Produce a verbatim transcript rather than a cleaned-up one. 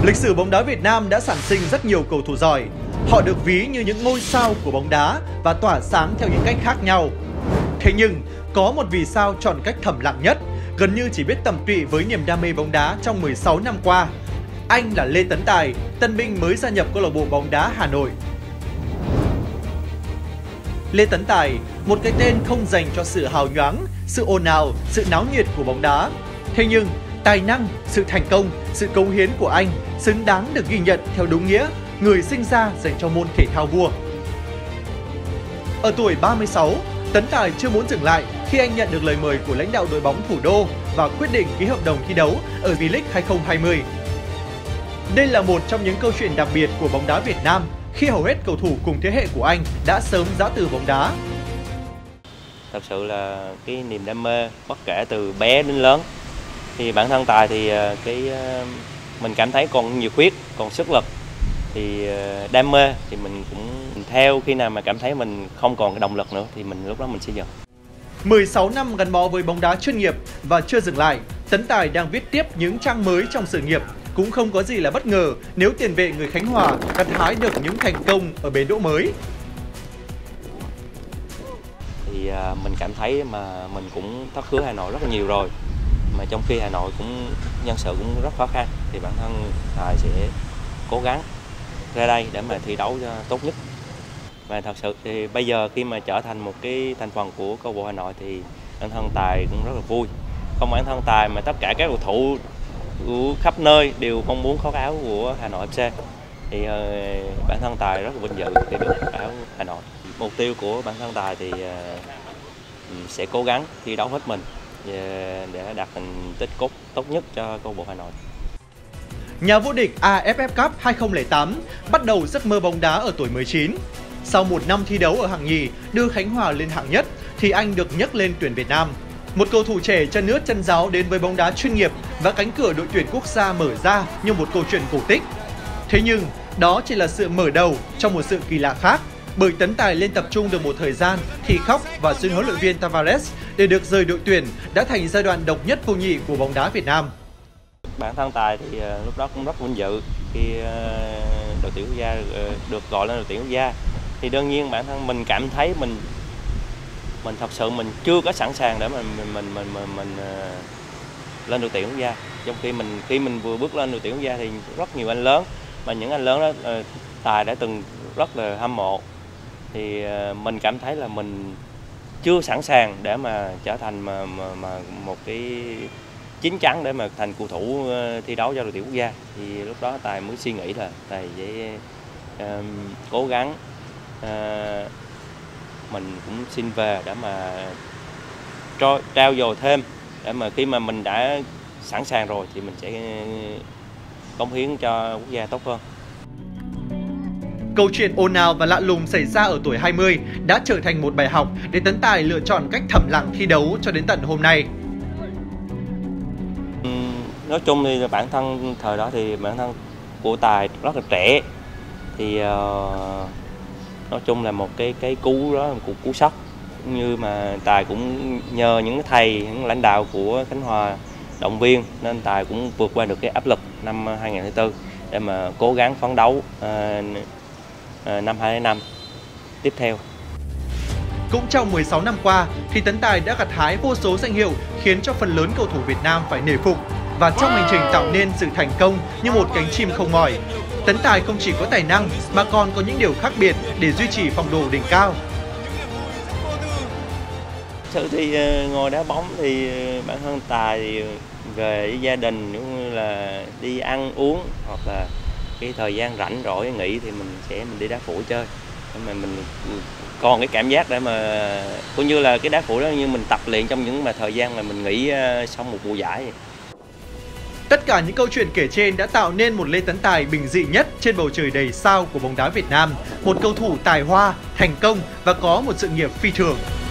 Lịch sử bóng đá Việt Nam đã sản sinh rất nhiều cầu thủ giỏi. Họ được ví như những ngôi sao của bóng đá và tỏa sáng theo những cách khác nhau. Thế nhưng, có một vì sao chọn cách thầm lặng nhất, gần như chỉ biết tầm tụy với niềm đam mê bóng đá trong mười sáu năm qua. Anh là Lê Tấn Tài, tân binh mới gia nhập câu lạc bộ bóng đá Hà Nội. Lê Tấn Tài, một cái tên không dành cho sự hào nhoáng, sự ồn ào, sự náo nhiệt của bóng đá. Thế nhưng, tài năng, sự thành công, sự cống hiến của anh xứng đáng được ghi nhận theo đúng nghĩa người sinh ra dành cho môn thể thao vua. Ở tuổi ba mươi sáu, Tấn Tài chưa muốn dừng lại khi anh nhận được lời mời của lãnh đạo đội bóng Thủ Đô và quyết định ký hợp đồng thi đấu ở V-League hai không hai không. Đây là một trong những câu chuyện đặc biệt của bóng đá Việt Nam khi hầu hết cầu thủ cùng thế hệ của anh đã sớm giã từ bóng đá. Thật sự là cái niềm đam mê bất kể từ bé đến lớn. Thì bản thân Tài thì cái mình cảm thấy còn nhiệt huyết, còn sức lực, thì đam mê thì mình cũng theo, khi nào mà cảm thấy mình không còn cái động lực nữa thì mình lúc đó mình sẽ dừng. mười sáu năm gắn bó với bóng đá chuyên nghiệp và chưa dừng lại, Tấn Tài đang viết tiếp những trang mới trong sự nghiệp. Cũng không có gì là bất ngờ nếu tiền vệ người Khánh Hòa gặt hái được những thành công ở bến đỗ mới. Thì mình cảm thấy mà mình cũng thất hứa Hà Nội rất là nhiều rồi, mà trong khi Hà Nội cũng nhân sự cũng rất khó khăn, thì bản thân Tài sẽ cố gắng ra đây để mà thi đấu cho tốt nhất. Và thật sự thì bây giờ khi mà trở thành một cái thành phần của câu lạc bộ Hà Nội thì bản thân Tài cũng rất là vui. Không bản thân Tài mà tất cả các cầu thủ của khắp nơi đều mong muốn khoác áo của Hà Nội ép xê. Thì uh, bản thân Tài rất là vinh dự khi được khoác áo Hà Nội. Mục tiêu của bản thân Tài thì uh, sẽ cố gắng thi đấu hết mình để đạt thành tích cốt tốt nhất cho câu lạc bộ Hà Nội. Nhà vô địch a ép ép Cup hai không không tám bắt đầu giấc mơ bóng đá ở tuổi mười chín. Sau một năm thi đấu ở hạng nhì đưa Khánh Hòa lên hạng nhất thì anh được nhấc lên tuyển Việt Nam. Một cầu thủ trẻ chân ướt chân ráo đến với bóng đá chuyên nghiệp và cánh cửa đội tuyển quốc gia mở ra như một câu chuyện cổ tích. Thế nhưng, đó chỉ là sự mở đầu trong một sự kỳ lạ khác, bởi Tấn Tài lên tập trung được một thời gian thì khóc và xin huấn luyện viên Tavares để được rời đội tuyển đã thành giai đoạn độc nhất vô nhị của bóng đá Việt Nam. Bản thân Tài thì uh, lúc đó cũng rất vinh dự khi uh, đội tuyển quốc gia uh, được gọi lên đội tuyển quốc gia. Thì đương nhiên bản thân mình cảm thấy mình mình thật sự mình chưa có sẵn sàng để mình mình mình mình, mình, mình uh, lên đội tuyển quốc gia. Trong khi mình khi mình vừa bước lên đội tuyển quốc gia thì rất nhiều anh lớn, mà những anh lớn đó uh, Tài đã từng rất là hâm mộ. Thì uh, mình cảm thấy là mình chưa sẵn sàng để mà trở thành mà, mà, mà một cái chín chắn để mà thành cầu thủ thi đấu cho đội tuyển quốc gia. Thì lúc đó Tài mới suy nghĩ là Tài sẽ uh, cố gắng uh, mình cũng xin về để mà cho trao dồi thêm, để mà khi mà mình đã sẵn sàng rồi thì mình sẽ cống hiến cho quốc gia tốt hơn. Câu chuyện ồn ào và lạ lùng xảy ra ở tuổi hai mươi đã trở thành một bài học để Tấn Tài lựa chọn cách thầm lặng thi đấu cho đến tận hôm nay. Nói chung thì bản thân thời đó thì bản thân của Tài rất là trẻ, thì uh, nói chung là một cái cái cú đó, một cú sốc, như mà Tài cũng nhờ những thầy, những lãnh đạo của Khánh Hòa động viên nên Tài cũng vượt qua được cái áp lực năm hai không không tư để mà cố gắng phấn đấu uh, uh, năm hai không không năm tiếp theo. Cũng trong mười sáu năm qua thì Tấn Tài đã gặt hái vô số danh hiệu khiến cho phần lớn cầu thủ Việt Nam phải nể phục. Và trong hành trình tạo nên sự thành công như một cánh chim không mỏi, Tấn Tài không chỉ có tài năng mà còn có những điều khác biệt để duy trì phong độ đỉnh cao. Sự thì ngồi đá bóng thì bản thân Tài thì về với gia đình cũng như là đi ăn uống, hoặc là cái thời gian rảnh rỗi nghỉ thì mình sẽ mình đi đá phủi chơi, mà mình còn cái cảm giác để mà cũng như là cái đá phủi đó như mình tập luyện trong những mà thời gian mà mình nghỉ sau một mùa giải. Tất cả những câu chuyện kể trên đã tạo nên một Lê Tấn Tài bình dị nhất trên bầu trời đầy sao của bóng đá Việt Nam. Một cầu thủ tài hoa, thành công và có một sự nghiệp phi thường.